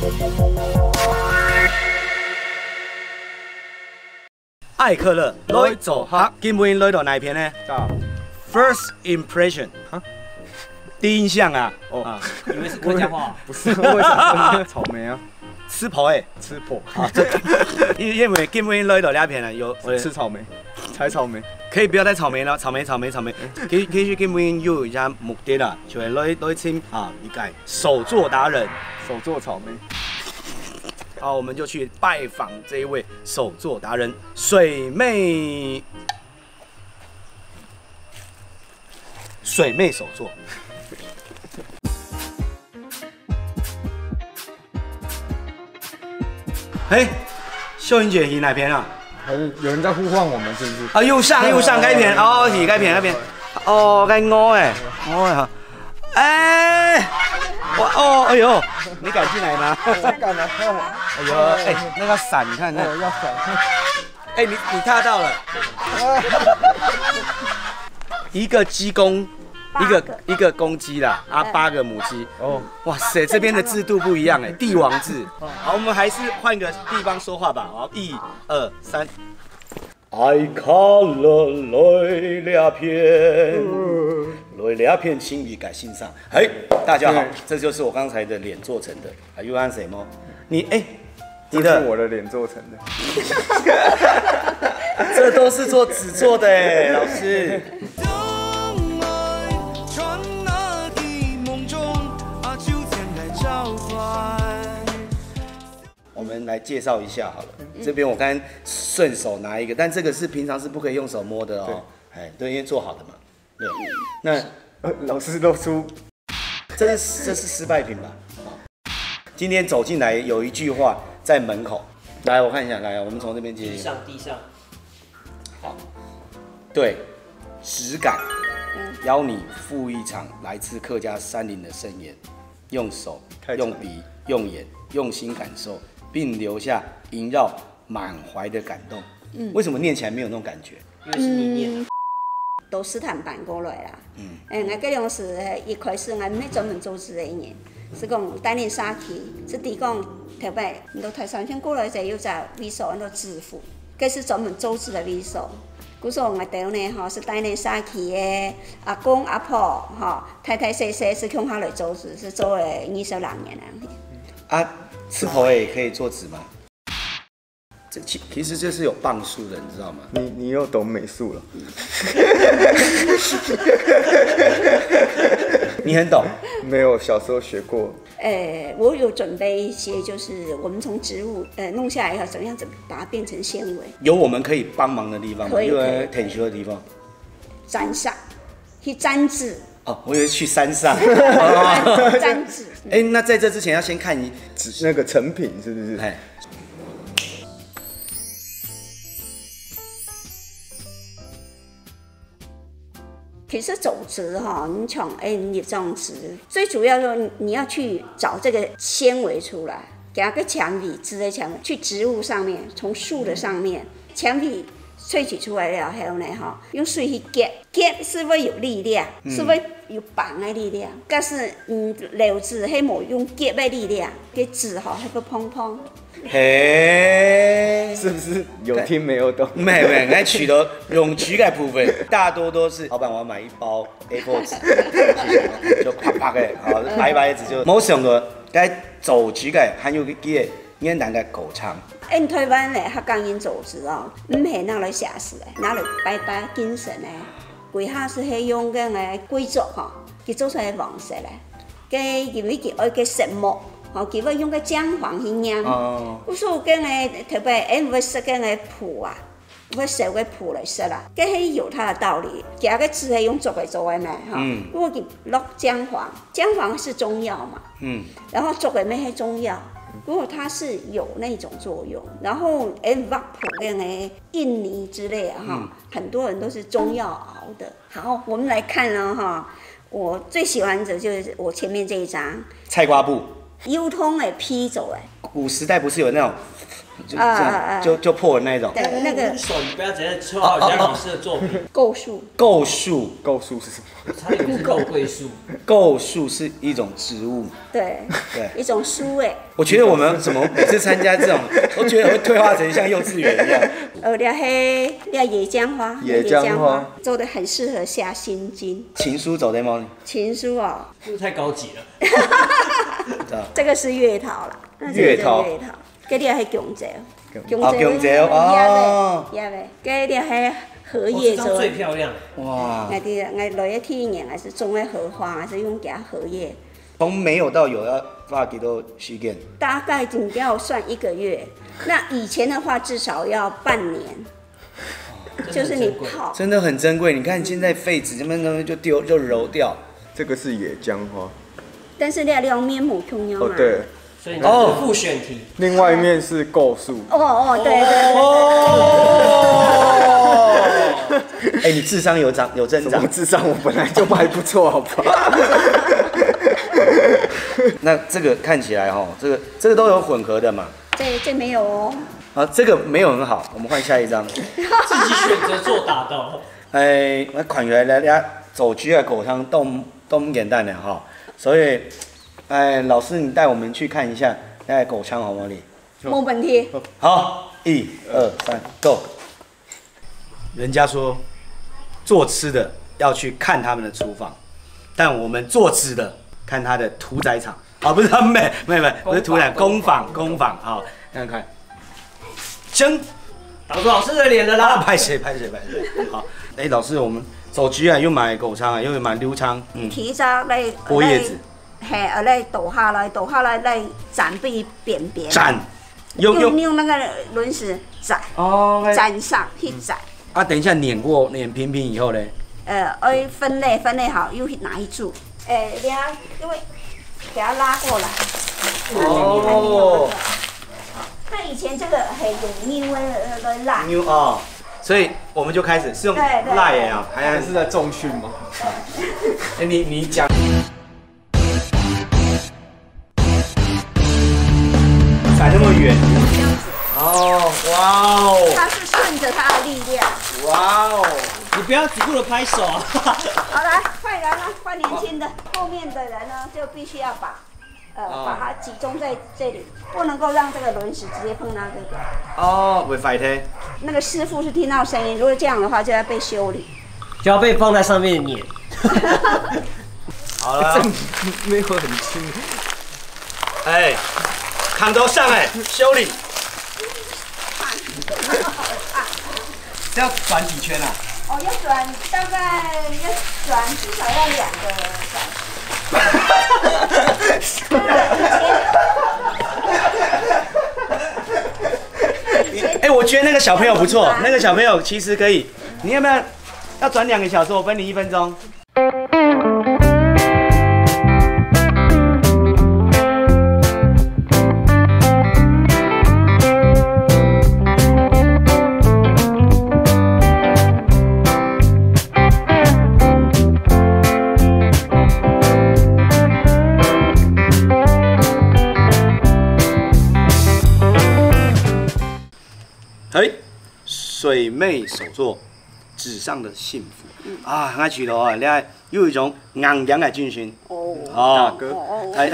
艾克勒来做客，今晚来到哪一篇呢 ？First impression， 第一印象啊。哦， 以为是客家话。 不是，为什么草莓啊？ 吃婆诶， 吃破。 啊，这因为今晚来到哪篇呢？有吃草莓，采草莓。 可以不要再草莓了，草莓。其实今晚有一下目的啦，就係來請啊，一個手作達人， 手做草莓。 好，我們就去拜訪這一位手作達人水妹手作。哎，秀英姐，你哪邊啊？ 有人在呼喚我們，是不是？ 啊，右上，該片哦，是該片。哦，該我誒，哎，我哎呦，你敢进来吗？ 敢啊！ 哎呦，哎，那个伞，你看， 要伞。 哎，你踏到了。一个鸡公，一个公鸡啦，啊，8个母鸡。哦，哇塞，这边的制度不一样哎，帝王制。好，我们还是换个地方说话吧。好，1、2、3。爱看了来两片，请你改欣赏。哎，大家好，这就是我刚才的脸做成的。Are you answer 吗？你哎，你的我的脸做成的。 这都是做纸做的哎，老师。我们来介绍一下好了，这边我刚刚顺手拿一个，但这个是平常是不可以用手摸的哦。哎，对，因为做好的嘛。对，那老师露出， 这是失败品吧？今天走进来有一句话在门口，来我看一下，来我们从这边接。 地上。 好，对，质感，邀你赴一场来自客家山林的盛宴，用手、用笔、用眼，用心感受，并留下萦绕满怀的感动。为什么念起来没有那种感觉？ 因为是你念。 都斯坦搬过来啦。我这种是一开始我们专门做纸的人，是讲带领沙器，是提讲特别，你台山县过来就有在微手那致富，这是专门做纸的微手。古时候我哋呢，是带领沙器的阿公阿婆，太太细细是用它来做纸，是做了20多年了。 啊，吃头也可以做纸吗？这其实这是有磅数的，你知道吗？ 你又懂美术了。 你很懂？ 没有，小时候学过。 我有准备一些，就是我们从植物弄下来以后，怎么样子把它变成纤维？ 有我们可以帮忙的地方吗？ 可以。 有舔修的地方？ 山上，去粘纸。 哦，我以为去山上。 粘纸。 哎，那在这之前要先看那个成品是不是？哎。 其实走植你从你这样子，最主要说你要去找这个纤维出来，给它个纤维，织的纤维，去植物上面，从树的上面，纤维萃取出来了后呢，用水去夹，夹是会有力量，是会有绑的力量，但是留子还没用夹的力量，给纸还会碰碰。 嘿， 是不是有听没有懂？ 没，那取的用取的部分，大多都是老板，我要买1包 A4 纸，就啪啪的，好白白的纸就冇想到，该走取的还有个嘅简单的狗肠。 台湾咧客家人做纸唔系拿来写事的，拿来摆摆精神的。规下是系用个贵族佢做出来黄色的，佢因为佢爱个石木。佢要用个姜黄去腌，有时候跟特别唔会食跟脯啊，会烧个脯来食啦，这是有它的道理。加个字系用做来做的嘛，如果佢落姜黄，姜黄是中药嘛，然后做的咩系中药，如果它是有那种作用，然后挖脯跟印尼之类很多人都是中药熬的。好，我们来看我最喜欢的就是我前面这一张菜瓜布。 油通的批做的， 古时代不是有那种就这样就破的那一种？ 对，那个手你不要直接戳好人家老师的作品。 构树， 构树， 构树是什么？ 差点是肉桂树。 构树是一种植物。 对， 对， 一种书诶。 我觉得我们怎么每次参加这种，都觉得会退化成像幼稚园一样。 了黑了野姜花， 野姜花做的很适合下心经。 情书走的吗？ 情书哦， 是不是太高级了？ 这个是月桃啦， 月桃， 给你系姜蔗， 姜蔗哦， 叶呗，给你系荷叶做。 最漂亮。 哇！ 我落去天然还是种在荷花，还是用加荷叶？ 从没有到有要花几多时间？ 大概你要算1个月，那以前的话至少要半年。就是你泡， 真的很珍贵。你看现在废纸这么就丢就揉掉。 这个是野姜花。 但是你要用面膜控油嘛。 哦，对。 所以你是复选题。 另外一面是构树。 哦，对。 哦。哎，你智商有增长。 智商我本来就还不错，好不好？ 那这个看起来哈，这个都有混合的嘛？ 这没有哦。 啊，这个没有很好，我们换下一张。 自己选择做打到。 哎，我看起来大家走居的狗汤都不简单的哈，所以，哎，老师你带我们去看一下那狗枪好吗？你没问题。 好，1、2、3，Go。人家说做吃的要去看他们的厨房，但我们做吃的看他的屠宰场啊，不是他们没，不是屠宰工坊好，看看。蒸， 挡住老师的脸了啦！ 拍谁？好，哎，老师，我们手机啊，又买狗肠啊，又买溜肠， 提早来拨叶子， 嘿，来倒下来来斩ပြီး扁扁。 斩， 用那个轮匙斩，斩上去斩。 啊，等一下碾平以后呢？ 分类好，又拿去煮。因为给它拉过来。哦。那以前这个还用牛来拉。 牛啊，所以我们就开始是用拉耶啊， 还是在重训吗？ 哎，你讲。踩那么远。 这样子。 哦，哇哦。 它是顺着它的力量。 哇哦。 你不要只顾着拍手啊！ 好，来换人了，换年轻的。后面的人呢，就必须要把它集中在这里，不能够让这个轮匙直接碰到这个。 哦，会坏的。 那个师傅是听到声音，如果这样的话，就要被修理， 就要被放在上面碾。 好了， 没有很轻。 哎，扛头上哎，修理。这要转几圈啊？ 哦，要转大概要转至少要2个小时。 哎，我觉得那个小朋友不错，那个小朋友其实可以。你要不要转2个小时？我分你1分钟。哎，水妹手作，纸上的幸福啊！很爱取头啊，你看有一种昂扬的精神哦，大哥，哎，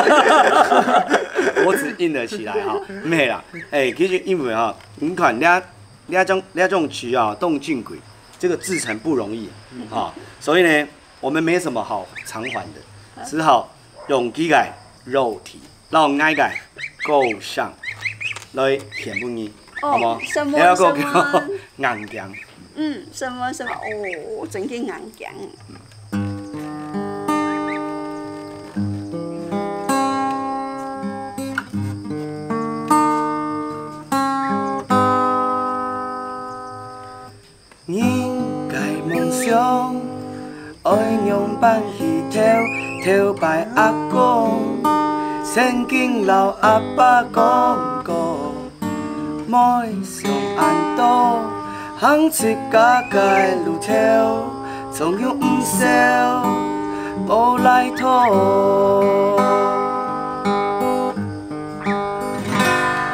我只硬了起来哈，没啦，哎，其实因为哈，你看你这种曲啊，动静轨，这个制成不容易啊，所以呢，我们没什么好偿还的，只好用机械肉体，让爱个够上来填补你。好吗？ 什么硬强。 什么哦，真嘅硬强。 人界梦想，爱用扮戏跳摆阿公，曾经老阿爸讲过。每上岸多，行一家界路条，总有唔少无来拖。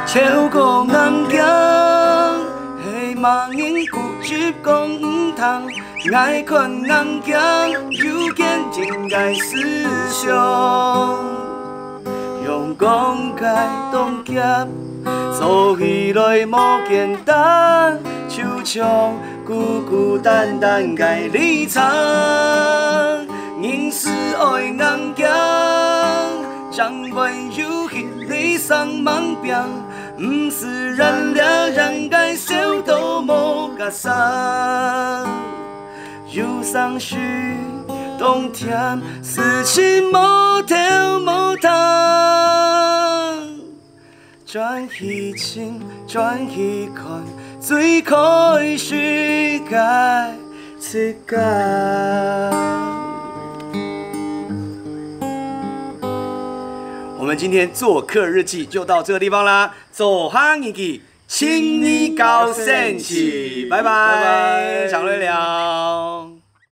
超过人行，希望因固执讲唔通，爱看人行，有见应该思想。用讲解冻结，做起来无简单，就像孤孤单单该离场，硬是爱硬行，将温柔迄理想梦病，不是燃料，让该烧到无甲伤，忧伤是冬天，思绪无头无头。转去情，转去看，最开始该出界。我们今天做客日记就到这个地方啦，走行日记，请你高兴起，拜拜，常瑞聊。